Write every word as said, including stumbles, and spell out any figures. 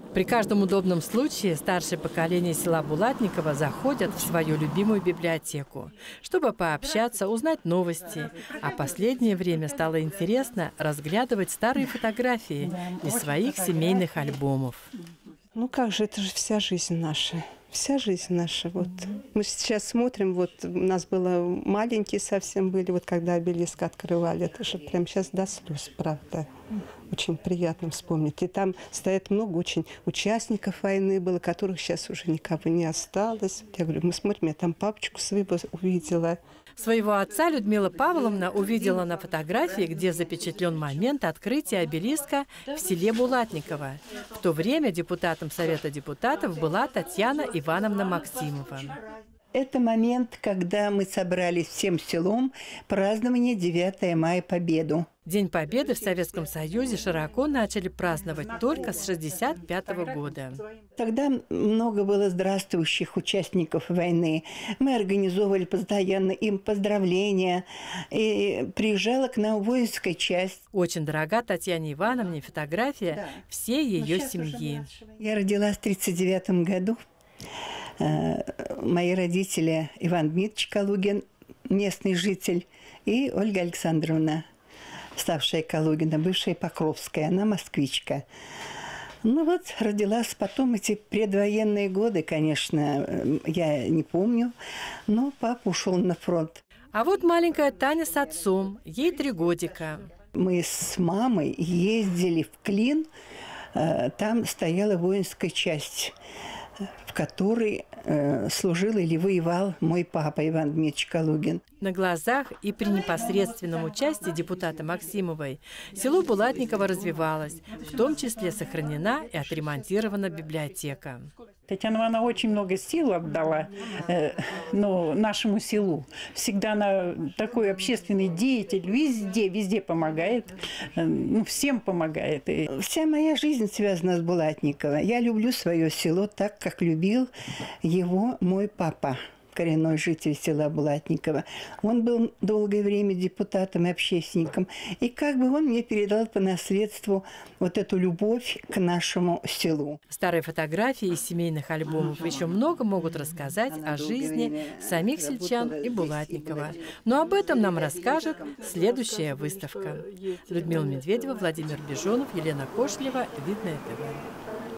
При каждом удобном случае старшее поколение села Булатниково заходят в свою любимую библиотеку, чтобы пообщаться, узнать новости. А последнее время стало интересно разглядывать старые фотографии из своих семейных альбомов. Ну как же, это же вся жизнь наша. Вся жизнь наша. Вот. Мы сейчас смотрим, вот у нас было маленькие совсем были, вот когда обелиск открывали. Это же прям сейчас до слез, правда. Очень приятно вспомнить. И там стоят много очень участников войны было, которых сейчас уже никого не осталось. Я говорю, мы смотрим, я там папочку своего увидела. Своего отца Людмила Павловна увидела на фотографии, где запечатлен момент открытия обелиска в селе Булатниково. В то время депутатом Совета депутатов была Татьяна Ивановна Максимова. Это момент, когда мы собрались всем селом празднование девятого мая Победу. День Победы в Советском Союзе широко начали праздновать только с шестьдесят пятого года. Тогда много было здравствующих участников войны. Мы организовывали постоянно им поздравления. И приезжала к нам воинская часть. Очень дорога Татьяне Ивановне фотография да. всей ее семьи. Я родилась в тридцать девятом году. Мои родители Иван Дмитриевич Калугин, местный житель, и Ольга Александровна, ставшая Калугина, бывшая Покровская, она москвичка. Ну вот, родилась потом эти предвоенные годы, конечно, я не помню, но папа ушел на фронт. А вот маленькая Таня с отцом, ей три годика. Мы с мамой ездили в Клин, там стояла воинская часть, в которой э, служил или воевал мой папа Иван Дмитриевич Калугин. На глазах и при непосредственном участии депутата Максимовой село Булатниково развивалось, в том числе сохранена и отремонтирована библиотека. Татьяна Ивановна очень много сил отдала э, ну, нашему селу. Всегда она такой общественный деятель, везде, везде помогает, э, ну, всем помогает. И... Вся моя жизнь связана с Булатниково. Я люблю свое село так, как любил его мой папа, коренной житель села Булатниково. Он был долгое время депутатом и общественником. И как бы он мне передал по наследству вот эту любовь к нашему селу. Старые фотографии из семейных альбомов еще много могут рассказать о жизни самих сельчан и Булатникова. Но об этом нам расскажет следующая выставка. Людмила Медведева, Владимир Бежонов, Елена Кошлева, Видное ТВ.